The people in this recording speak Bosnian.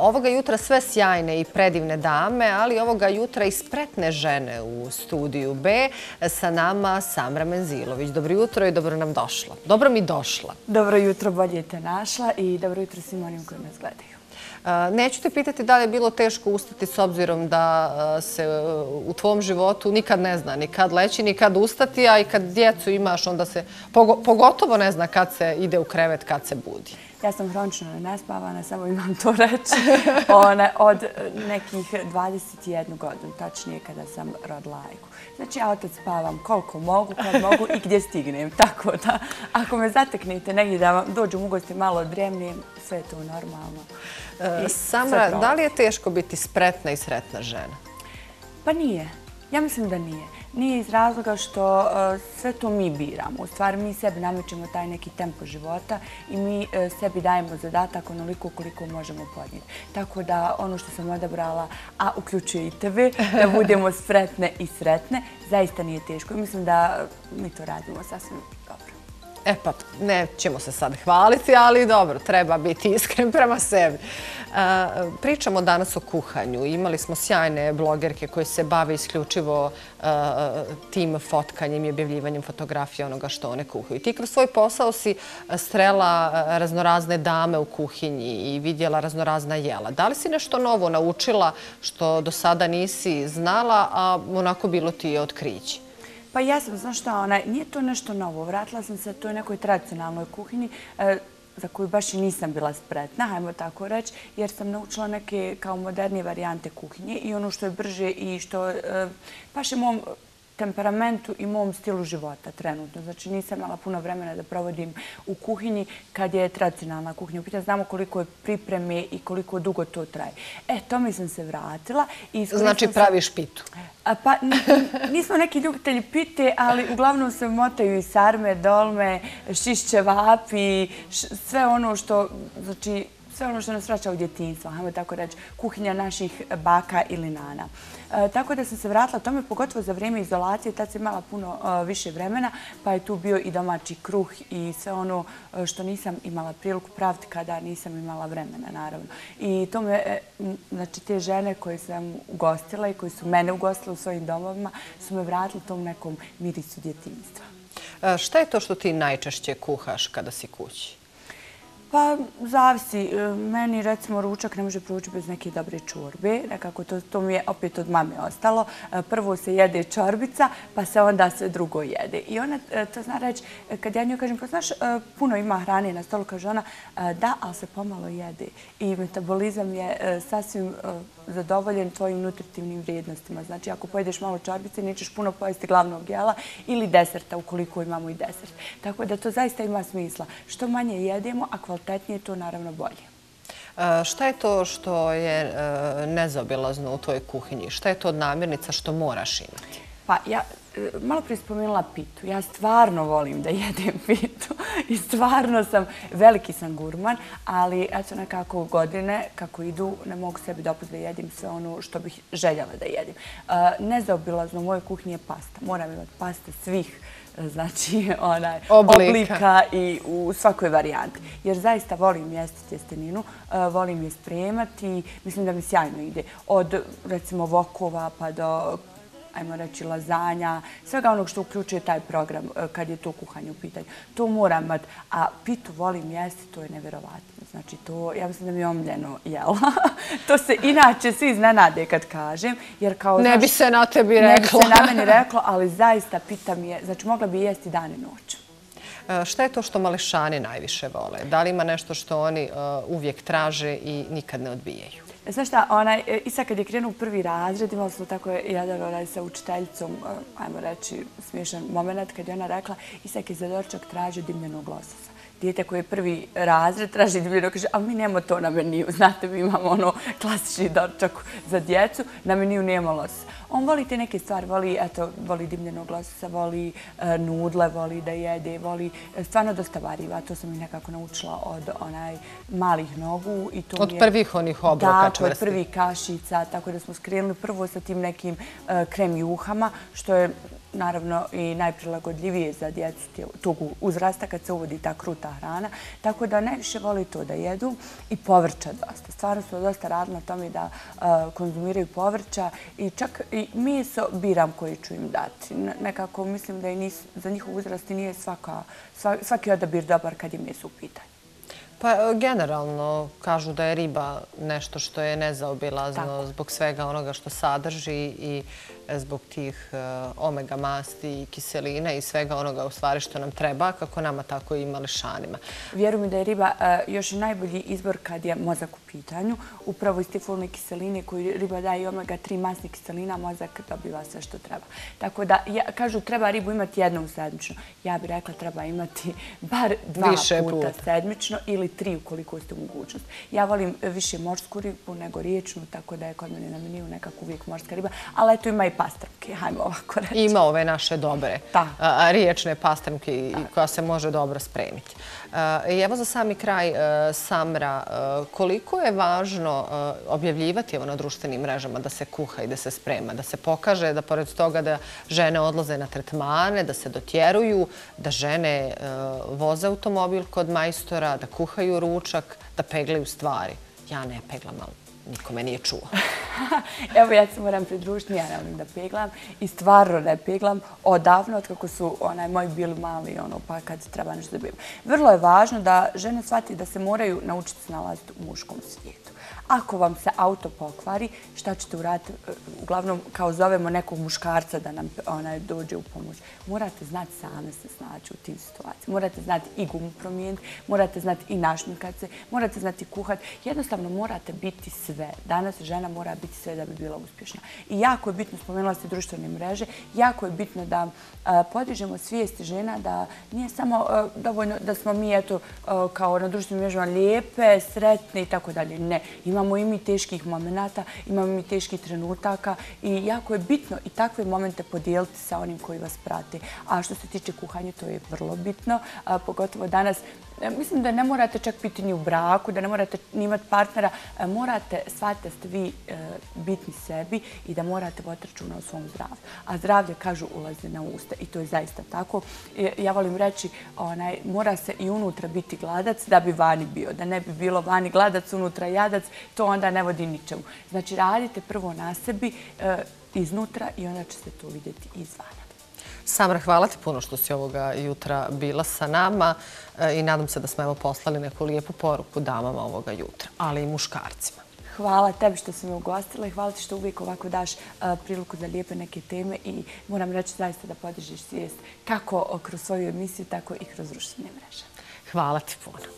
Ovoga jutra sve sjajne i predivne dame, ali ovoga jutra i spretne žene u studiju B. Sa nama Samra Menzilović. Dobro jutro i dobro nam došla. Dobro mi došla. Dobro jutro, bolje te našla i dobro jutro svim onim koji nas gledaju. Neću te pitati da li je bilo teško ustati s obzirom da se u tvom životu nikad ne zna ni kad leći, ni kad ustati, a i kad djecu imaš onda se pogotovo ne zna kad se ide u krevet, kad se budi. Ja sam hronično nespavana, samo imam to reći, od nekih 21 godinu, tačnije kada sam rodila Ajku. Znači, ja otad spavam koliko mogu, kad mogu i gdje stignem. Tako da, ako me zateknete negdje da vam dođu u gosti malo odrijemnijem, sve je to normalno. Samra, da li je teško biti spretna i sretna žena? Pa nije. Ja mislim da nije. Nije iz razloga što sve to mi biramo. U stvari, mi sebi namećemo taj neki tempo života i mi sebi dajemo zadatak onoliko koliko možemo podnijeti. Tako da ono što sam odabrala, a uključuje i tebe, da budemo spretne i sretne, zaista nije teško. Mislim da mi to radimo sasvim dobro. E pa, nećemo se sad hvaliti, ali dobro, treba biti iskren prema sebi. Pričamo danas o kuhanju. Imali smo sjajne blogerke koje se bave isključivo tim fotkanjem i objavljivanjem fotografija onoga što one kuhaju. Ti kroz svoj posao si srela raznorazne dame u kuhinji i vidjela raznorazna jela. Da li si nešto novo naučila što do sada nisi znala, a onako bilo ti je otkriće? Pa ja sam, znaš šta, nije to nešto novo. Vratila sam se toj nekoj tradicionalnoj kuhinji za koju baš i nisam bila spretna, hajmo tako reći, jer sam naučila neke kao modernije varijante kuhinje i ono što je brže i što baš je mom temperamentu i mom stilu života trenutno. Znači nisam imala puno vremena da provodim u kuhinji kad je tradicionalna kuhinja. Znamo koliko je pripreme i koliko dugo to traje. To mi sam se vratila. Znači praviš pitu? Pa nismo neki ljubitelji pite, ali uglavnom se motaju i sarme, dolme, šiš ćevapi, sve ono što, znači, sve ono što nas vraća u djetinjstvo, hajmo tako reći, kuhinja naših baka ili nana. Tako da sam se vratila tome, pogotovo za vrijeme izolacije, tad sam imala puno više vremena, pa je tu bio i domaći kruh i sve ono što nisam imala priliku praviti kada nisam imala vremena, naravno. I to me, znači te žene koje sam ugostila i koje su mene ugostile u svojim domovima, su me vratile tom nekom mirisu djetinjstva. Šta je to što ti najčešće kuhaš kada si kući? Pa, zavisi. Meni, recimo, ručak ne može proći bez neke dobre čorbe. Nekako to mi je opet od mame ostalo. Prvo se jede čorbica, pa se onda sve drugo jede. I ona to zna reći, kad ja njoj kažem, pa znaš, puno ima hrane na stolu, kaže ona, da, ali se pomalo jede. I metabolizam je sasvim zadovoljen tvojim nutritivnim vrijednostima. Znači, ako pojedeš malo čorbice, nećeš puno pojesti glavnog jela ili deserta, ukoliko imamo i desert. Tako da to zaista ima smisla. Što manje jedemo, a kvalitetnije, to naravno bolje. Šta je to što je nezaobilazno u tvojoj kuhinji? Šta je to od namirnica što moraš imati? Pa ja malo prije spomenula pitu. Ja stvarno volim da jedem pitu i stvarno veliki sam gurman, ali eto nekako godine kako idu ne mogu sebi dopustiti da jedim sve ono što bih željela da jedim. Nezaobilazno u mojoj kuhinji je pasta. Moram imati pasta svih znači oblika i u svakoj varijanti. Jer zaista volim jesti tjesteninu, volim je spremati, mislim da mi sjajno ide. Od recimo vokova pa do, ajmo reći, lazanja, svega onog što uključuje taj program kad je to kuhanje u pitanju. To moram imati, a pitu volim jesti, to je nevjerovatno. Znači to, ja mislim da mi je omljeno jela. To se inače svi iznenade kad kažem. Ne bi se na tebi reklo. Ne bi se na meni reklo, ali zaista pita mi je, znači mogla bi jesti dan i noć. Šta je to što mališani najviše vole? Da li ima nešto što oni uvijek traže i nikad ne odbijaju? Znaš šta, i sad kad je krenuo prvi razred, imali smo tako jedan sa učiteljicom, ajmo reći, smiješan moment, kad je ona rekla Isak je za doručak tražio dimljenog lososa. Dijete koji je prvi razred traži dimljenog, kaže, ali mi nemamo to na meniju. Znate, mi imamo klasični doručak za djecu, na meniju nema lososa. On voli te neke stvari, voli dimljenog lososa, voli nudle, voli da jede, voli stvarno dosta variva. To sam i nekako naučila od malih nogu. Od prvih onih obroka čvrsti. Tako, od prvih kašica, tako da smo skrenuli prvo sa tim nekim krem juhama, što je naravno i najprilagodljivije za djecu tog uzrasta kad se uvodi ta kruta hrana. Tako da najviše voli to da jedu i povrća dosta. Stvarno smo dosta radili na tome da konzumiraju povrća i čak i meso biram koji ću im dati. Nekako mislim da za njihov uzrast i nije svaki odabir dobar kad je meso u pitanju. Pa generalno kažu da je riba nešto što je nezaobilazno zbog svega onoga što sadrži i zbog tih omega masti i kiselina i svega onoga u stvari što nam treba, kako nama, tako i mališanima. Vjerujem mi da je riba još i najbolji izbor kad je mozak u pitanju. Upravo iz te folne kiseline koju riba daje i omega-3 masnih kiselina, mozak dobiva sve što treba. Tako da, kažu, treba ribu imati jednom sedmično. Ja bih rekla treba imati bar 2 puta sedmično ili 3 ukoliko ste u mogućnosti. Ja volim više morsku ribu nego riječnu, tako da je kod mene na meniju nekako uvijek morska riba, ali eto ima i pastrmke, hajmo ovako reći. Ima ove naše dobre riječne pastrmke koja se može dobro spremiti. I evo za sami kraj, Samra, koliko je važno objavljivati na društvenim mrežama da se kuha i da se sprema, da se pokaže da pored toga da žene odlaze na tretmane, da se dotjeruju, da žene voze automobil kod majstora, da kuhaju ručak, da peglaju stvari. Ja ne peglam, ali niko me nije čuo. Evo, ja se moram pridružiti, ja ne volim da peglam i stvarno ne peglam odavno, od kako su moji bili mali, pa kad treba nešto da bijem. Vrlo je važno da žene shvati da se moraju naučiti snalaziti u muškom svijetu. Ako vam se auto pokvari, šta ćete uraditi? Uglavnom, kao zovemo nekog muškarca da nam dođe u pomoć. Morate znati same se snaći u tim situacijama. Morate znati i gumu promijeniti, morate znati i našminkati se, morate znati kuhati. Jednostavno morate biti sve. Danas žena mora biti sve da bi bila uspješna. I jako je bitno, spomenula ste društvene mreže, jako je bitno da podižemo svijest žena da nije samo dovoljno da smo mi kao na društvenim mrežama lijepe, sretne i tako dalje. Ne. Imamo i mi teških momenata, imamo i mi teških trenutaka i jako je bitno i takve momente podijeliti sa onim koji vas prate. A što se tiče kuhanja, to je vrlo bitno, pogotovo danas. Mislim da ne morate čak biti ni u braku, da ne morate ni imati partnera. Morate shvatiti da ste vi bitni sebi i da morate voditi računa o svom zdravlju. A zdravlje, kažu, ulazi na usta i to je zaista tako. Ja volim reći, mora se i unutra biti gladac da bi vani bio. Da ne bi bilo vani gladac, unutra jadac, to onda ne vodi ničemu. Znači, radite prvo na sebi iznutra i onda ćete to vidjeti izvana. Samra, hvala ti puno što si ovoga jutra bila sa nama i nadam se da smo evo poslali neku lijepu poruku damama ovoga jutra, ali i muškarcima. Hvala tebi što si me ugostila i hvala ti što uvijek ovako daš priliku za lijepe neke teme i moram reći zaista da podižeš svijest kako kroz svoju emisiju, tako i kroz društvene mreže. Hvala ti puno.